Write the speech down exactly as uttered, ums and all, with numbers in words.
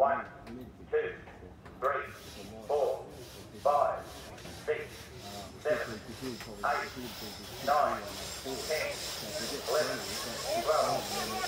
One, two, three, four, five, six, seven, eight, nine, ten, eleven, twelve,